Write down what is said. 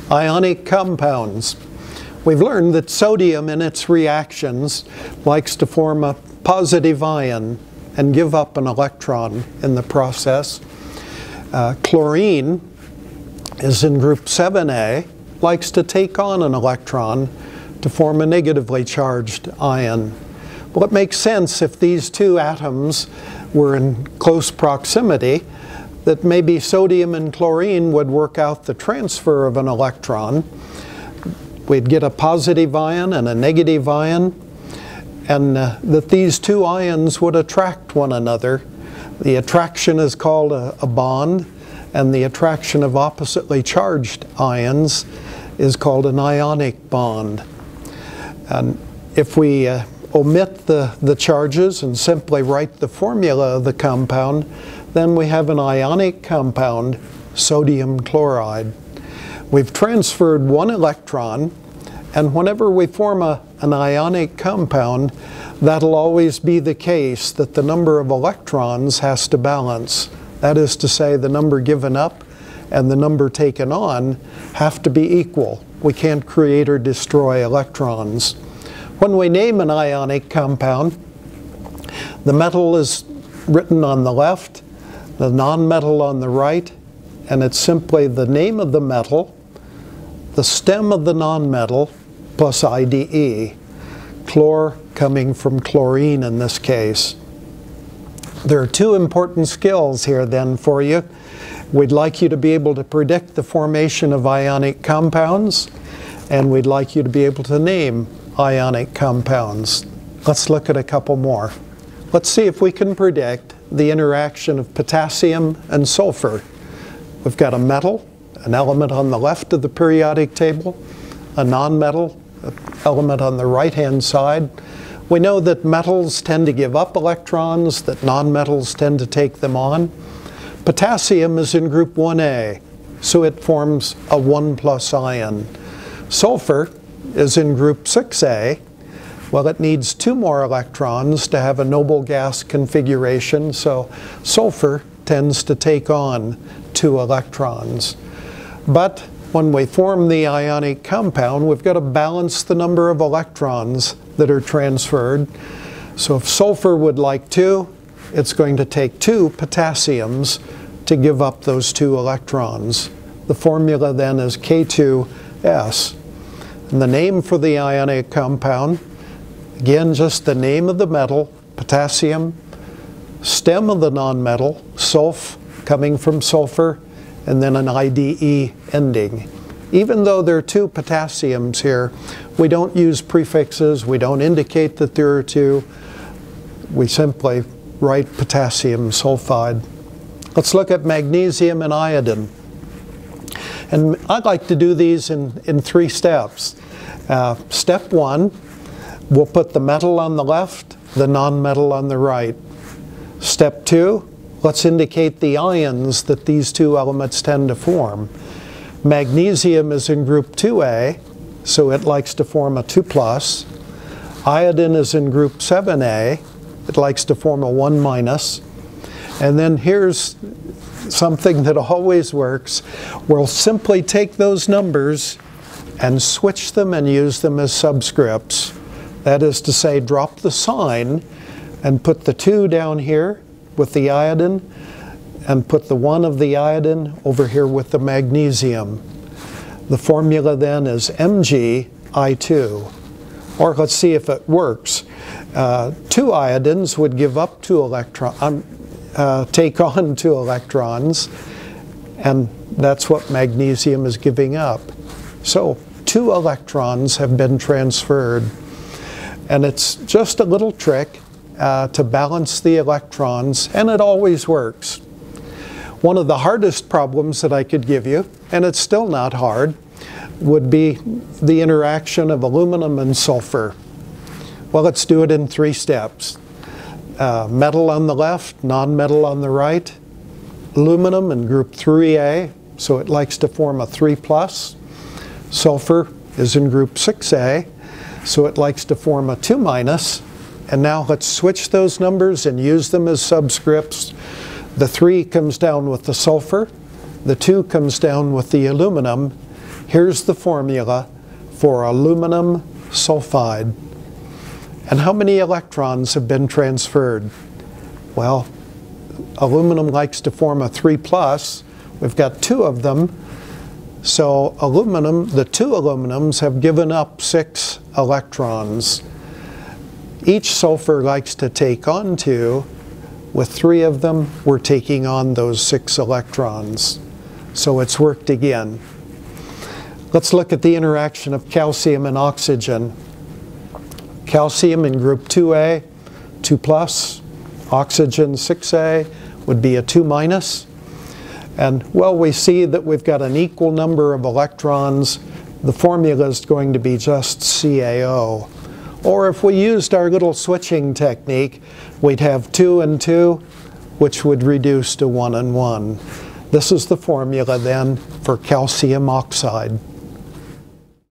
Ionic compounds. We've learned that sodium in its reactions likes to form a positive ion and give up an electron in the process. Chlorine is in group 7A, likes to take on an electron to form a negatively charged ion. Well, it makes sense if these two atoms were in close proximity that maybe sodium and chlorine would work out the transfer of an electron. We'd get a positive ion and a negative ion, and that these two ions would attract one another. The attraction is called a bond, and the attraction of oppositely charged ions is called an ionic bond. And if we omit the charges and simply write the formula of the compound, then we have an ionic compound, sodium chloride. We've transferred one electron, and whenever we form an ionic compound, that'll always be the case that the number of electrons has to balance. That is to say, the number given up and the number taken on have to be equal. We can't create or destroy electrons. When we name an ionic compound, the metal is written on the left, the nonmetal on the right, and it's simply the name of the metal, the stem of the nonmetal, plus IDE. Chlor coming from chlorine in this case. There are two important skills here then for you. We'd like you to be able to predict the formation of ionic compounds, and we'd like you to be able to name ionic compounds. Let's look at a couple more. Let's see if we can predict the interaction of potassium and sulfur. We've got a metal, an element on the left of the periodic table, a nonmetal, an element on the right-hand side. We know that metals tend to give up electrons, that nonmetals tend to take them on. Potassium is in group 1A, so it forms a 1+ ion. Sulfur is in group 6A. Well, it needs 2 more electrons to have a noble gas configuration, so sulfur tends to take on 2 electrons. But when we form the ionic compound, we've got to balance the number of electrons that are transferred. So if sulfur would like 2, it's going to take 2 potassiums to give up those 2 electrons. The formula then is K2S. And the name for the ionic compound, again, just the name of the metal, potassium, stem of the nonmetal, sulf, coming from sulfur, and then an IDE ending. Even though there are 2 potassiums here, we don't use prefixes, we don't indicate that there are 2. We simply write potassium sulfide. Let's look at magnesium and iodine. And I'd like to do these in 3 steps. Step 1, we'll put the metal on the left, the nonmetal on the right. Step 2, let's indicate the ions that these 2 elements tend to form. Magnesium is in group 2A, so it likes to form a 2+. Iodine is in group 7A, it likes to form a 1-. And then here's something that always works. We'll simply take those numbers and switch them and use them as subscripts. That is to say, drop the sign and put the 2 down here with the iodine, and put the 1 of the iodine over here with the magnesium. The formula then is MgI2. Or let's see if it works. 2 iodines would give up 2 electrons, take on 2 electrons, and that's what magnesium is giving up. So 2 electrons have been transferred. And it's just a little trick to balance the electrons, and it always works. One of the hardest problems that I could give you, and it's still not hard, would be the interaction of aluminum and sulfur. Well, let's do it in 3 steps. Metal on the left, nonmetal on the right. Aluminum in group 3A, so it likes to form a 3+. Sulfur is in group 6A, so it likes to form a 2-. And now let's switch those numbers and use them as subscripts. The 3 comes down with the sulfur, the 2 comes down with the aluminum, Here's the formula for aluminum sulfide. And how many electrons have been transferred? Well, aluminum likes to form a 3+. We've got 2 of them. So aluminum, the 2 aluminums have given up 6 electrons. Each sulfur likes to take on 2. With 3 of them, we're taking on those 6 electrons. So it's worked again. Let's look at the interaction of calcium and oxygen. Calcium in group 2A, 2+. Oxygen 6A would be a 2-. And well, we see that we've got an equal number of electrons. The formula is going to be just CaO. Or if we used our little switching technique, we'd have 2 and 2, which would reduce to 1 and 1. This is the formula then for calcium oxide.